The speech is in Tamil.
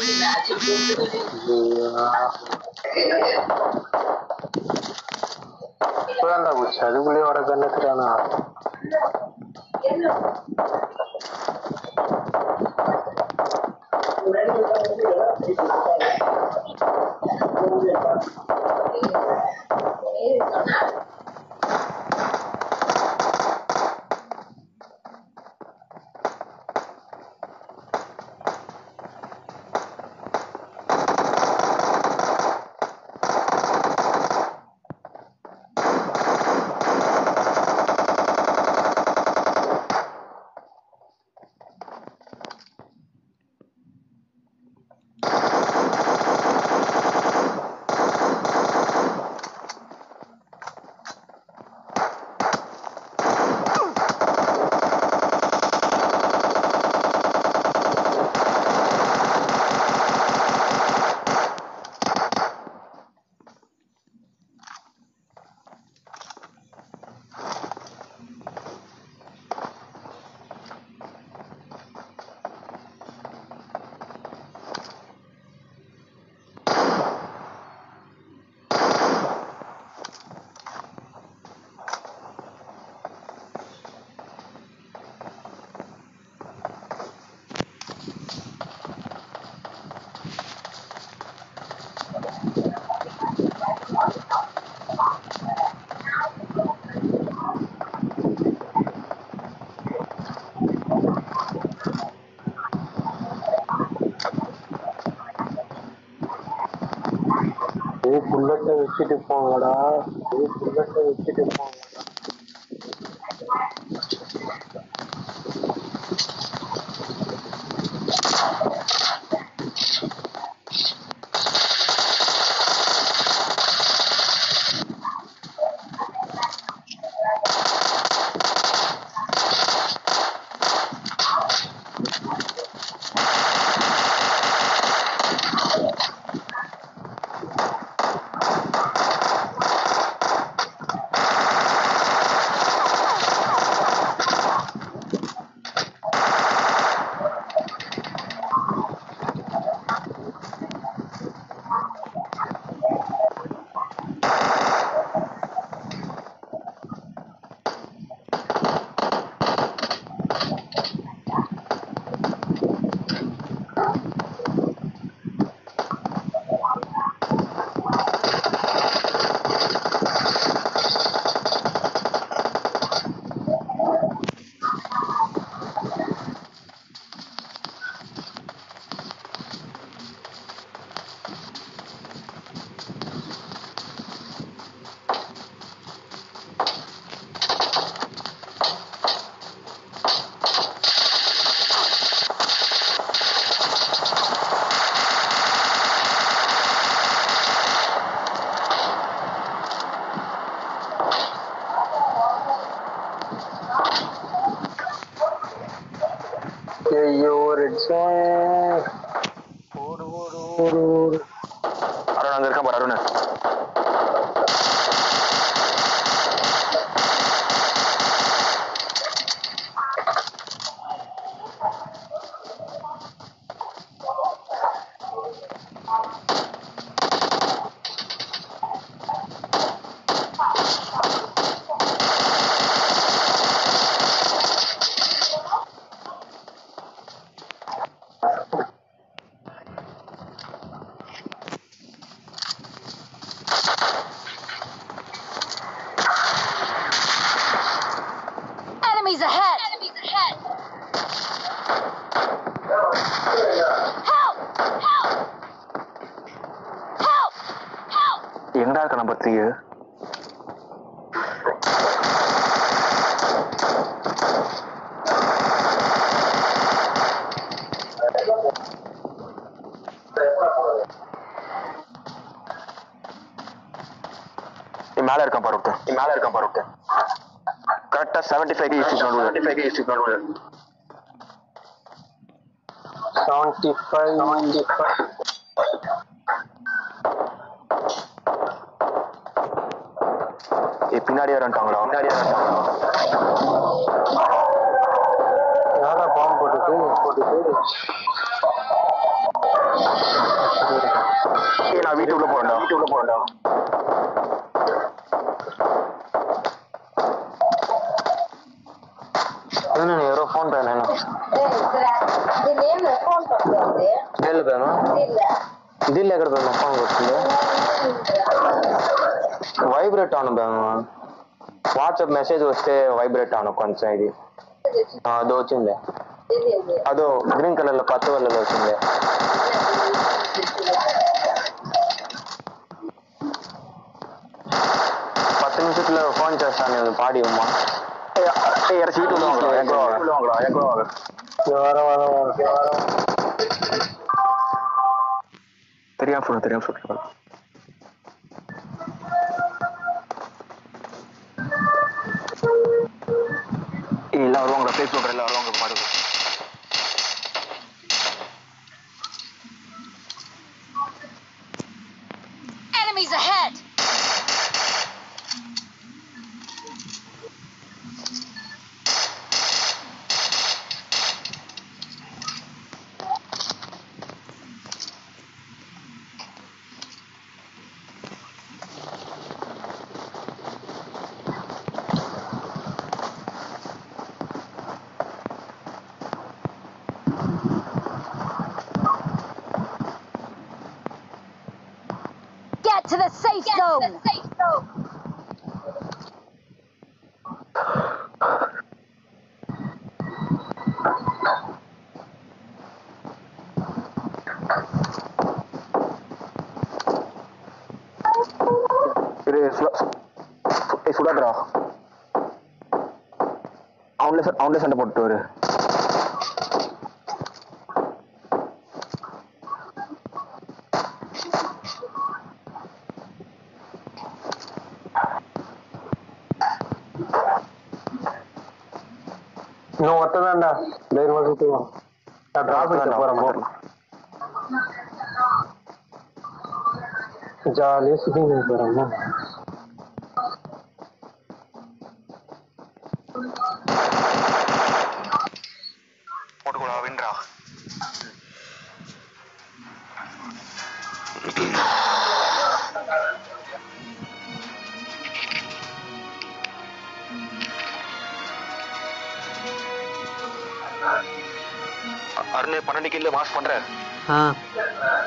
இப்பதான்டா போச்சு அதுக்குள்ளேயே வர கண்ணத்துறானா புல்லட்டை வச்சுட்டு போங்கடா புல்லட்டை வச்சுட்டு போங்கடா ஐயோ ரெட்ஸன் ஓடு ஓடு ஓடு ஓடு அருண் அங்க இருக்கான் பாரு Arun Enemies ahead! Help! Help! Help! Help! எங்கடா இருக்க நம்பர் 3 மேல இருக்கான் பாரு கரெக்டா 75 ஈஸ்ட் 75 பின்னாடி வரட்டாங்களா யாரா பாம்பு போட்டுட்டு வேண்டாம். என்ன யாரோ ஃபோன் பண்ண दिल ఎక్కడ పోయినా ఫోన్ వచ్చింది వైబ్రేట్ ఆన్ వాట్సాప్ మెసేజ్ వస్తే వైబ్రేట్ ఆన్ కొంచెం ఇది అదో వచ్చింది అదో గ్రీన్ కలర్ లో పచ్చ వల్ల వచ్చింది 10 నిమిషాల్లో ఫోన్ చేస్తాను నేను పాడి అమ్మా సీటు தெரியாம சொல்றேன் எல்லாம் வருவாங்க பேஸ்புக் எல்லாம் வருவாங்க பாடுங்க Enemies ahead! Get to the safe zone! சுடாதரா அவங்களே சண்டை போட்டு வரு இன்னும் ஒத்ததான்டா தைரியமா சுத்துவோம் நான் டிராபிக் போறேன் ஜாலியா சுத்திங்க போறேன் போட்டுக்கூடா வின்றா அருண் 12 கிலோ மாஸ் பண்ற